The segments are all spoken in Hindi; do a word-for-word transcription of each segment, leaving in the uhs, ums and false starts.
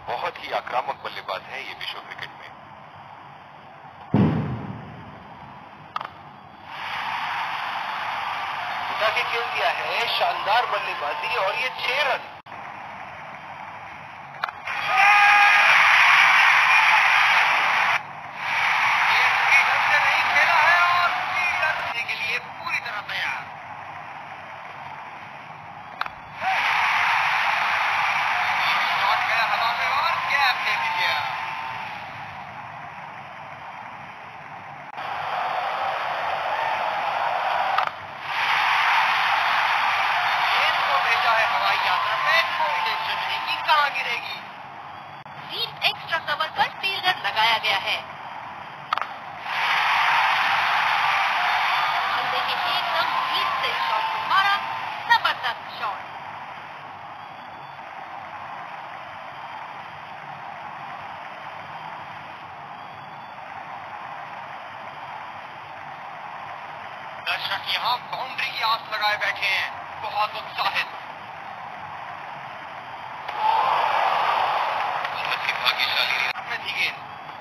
बहुत ही आक्रामक बल्लेबाज है ये विश्व क्रिकेट में। उठा के खेल दिया है, शानदार बल्लेबाजी और ये छह रन। कहां गिरेगी? डीप एक्स्ट्रा कवर पर फील्डर लगाया गया है। बल्ले के एकदम डीप से शॉट को मारा, जबरदस्त शॉट। दर्शक यहाँ बाउंड्री की आस लगाए बैठे हैं, बहुत उत्साहित। भाग्यशाली में थी गेंद।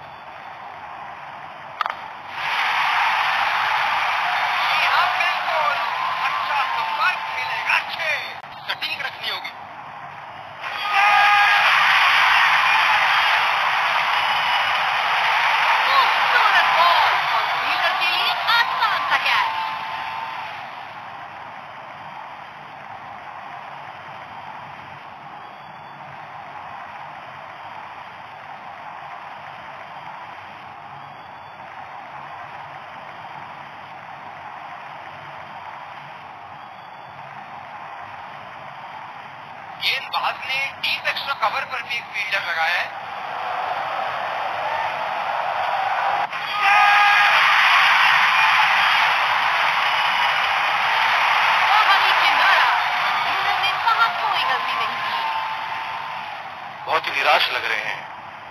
हाँ बिल्कुल, अच्छा संपर्क मिलेगा, छह सटीक रखनी होगी। खूबसूरत बॉल और फील्डर के लिए आसान सा कैच। गेंदबाज ने डीप एक्स्ट्रा कवर पर भी एक फील्डर लगाया है। किनारा, फील्डर ने वहां कोई गलती नहीं की। बहुत ही निराश लग रहे हैं।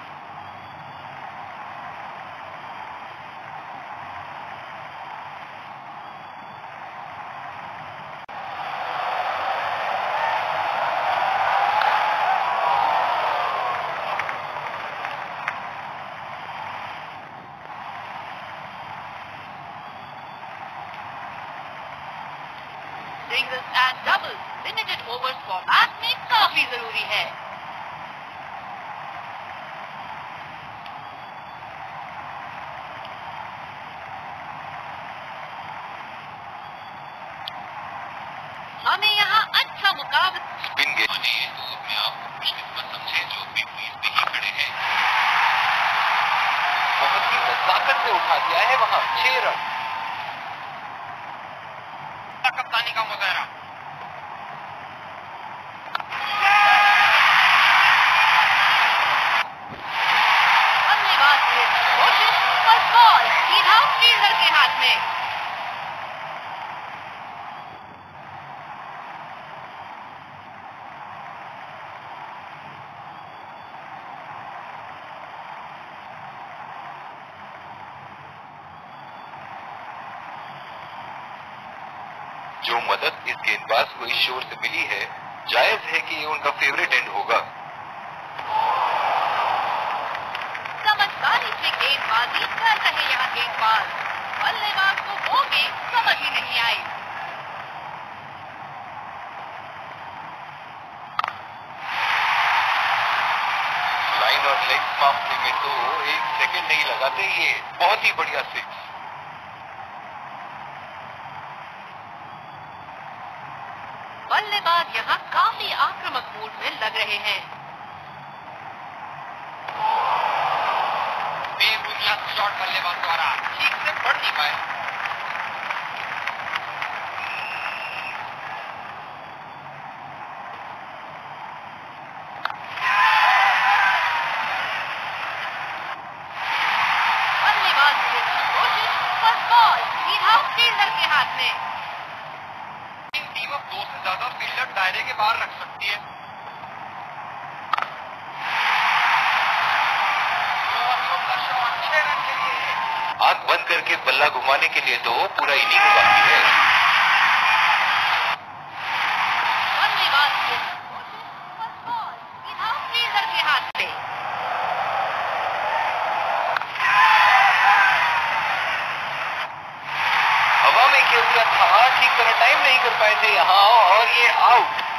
Singles and doubles limited overs format में काफी जरूरी है। हमें यहाँ अच्छा मुकाबला। स्पिन गेंद तो अपने आप को खुशकिस्मत समझे जो अपनी क्रीज पे ही खड़े हैं। बहुत ही नजाकत से उठा दिया है वहां, छह रन। कप्तानी का मुजाहरा। बल्लेबाज की कोशिश पर बॉल सीधा फील्डर के हाथ में। जो मदद इस गेंदबाज को इस शोर से मिली है, जायज है कि ये उनका फेवरेट एंड होगा। समझदारी से गेंदबाजी कर रहे यहाँ गेंदबाज, बल्लेबाज को वो गेंद समझ ही नहीं आई। लाइन और लेग मापने में तो एक सेकंड नहीं लगाते, ये बहुत ही बढ़िया सिक्स। बल्लेबाज यहाँ काफी आक्रामक मूड में लग रहे हैं। बेबुनियाद शॉट बल्लेबाज द्वारा ठीक से पड़ नहीं पाए। बल्लेबाज की कोशिश पर बॉल सीधा फील्डर के हाथ में। टीम अब दो से ज्यादा फील्डर दायरे के बाहर रख सकती है। छह रन के लिए आंख बंद करके बल्ला घुमाने के लिए तो पूरा इनिंग बाकी है। बल्लेबाज की कोशिश पर बॉल सीधा फील्डर के हाथ में। में खेल दिया था, ठीक तरह टाइम नहीं कर पाए थे यहाँ और ये आउट।